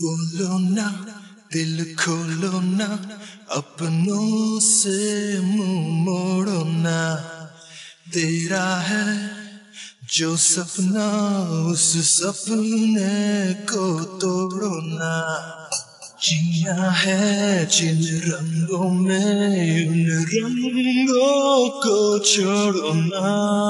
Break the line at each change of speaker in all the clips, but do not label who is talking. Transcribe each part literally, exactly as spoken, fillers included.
बोलो ना दिल खोलो ना, अपनों से मुंह मोड़ो ना। तेरा है जो सपना, उस सपने को तोड़ो ना। जिया है जिन रंगों में, उन रंगों को छोड़ो ना।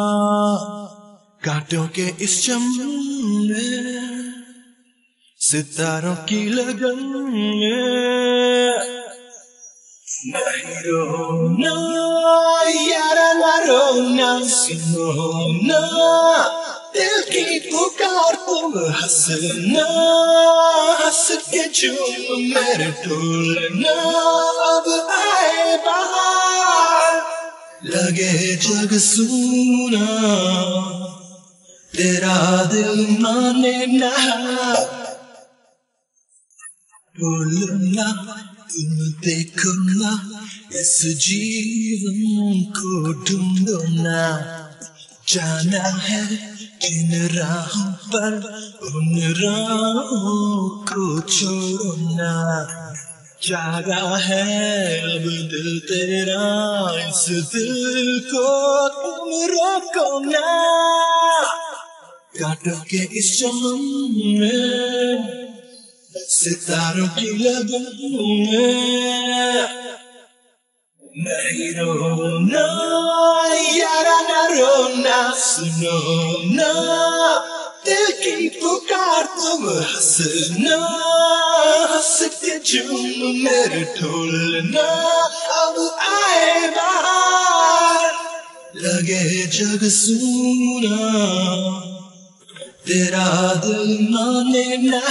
कांटों के इस चमन में, सितारों की लगन में, नहीं रोना यारा ना रोना, सुनो ना दिल की पुकार, तुम हंसना हंस के झूम मेरे ढोलना। अब आए बाहर लगे जग सूना, तेरा दिल माने ना। बोलो ना तुम देखो ना, इस जीवन को ढूंढो ना। जाना है जिन राहों पर, उन राहों को छोड़ो ना। जागा है अब दिल तेरा, इस दिल को तुम रोको ना। कांटों के इस चमन में, सितारों की लगन में, नहीं रोना यारा ना रोना, सुनो ना दिल की पुकार, तुम हंसना हंस के झूम मेरे ढोलना। अब आए बाहर लगे जग सूना, तेरा दिल माने ना।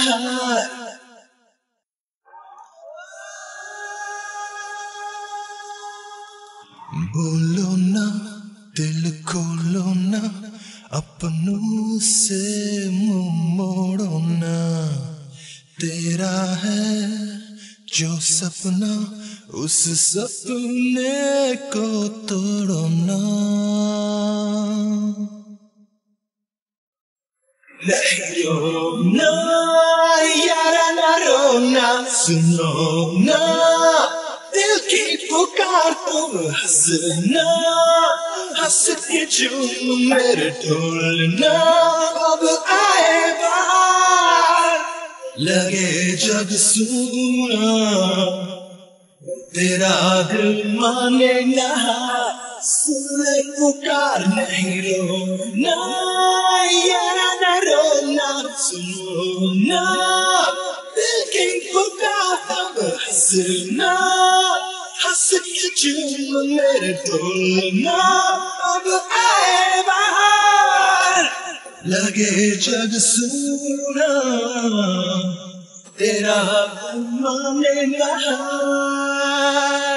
बोलो ना दिल खोलो ना, अपनों से मुंह मोड़ो ना। तेरा है जो सपना, उस सपने को तोड़ो ना। नहीं रोना यारा ना रोना, सुनो ना दिल की पुकार, तुम हंसना हंस के झूम मेरे ढोलना। अब आए बाहर लगे जग सूना, तेरा दिल माने ना। सुने पुकार, नहीं रोना यारा ना रोना, सुनो ना दिल की पुकार, तब हंसना हंस के झूम मेरे ढोलना। अब आए बाहर लगे जग सूना, तेरा दिल माने ना।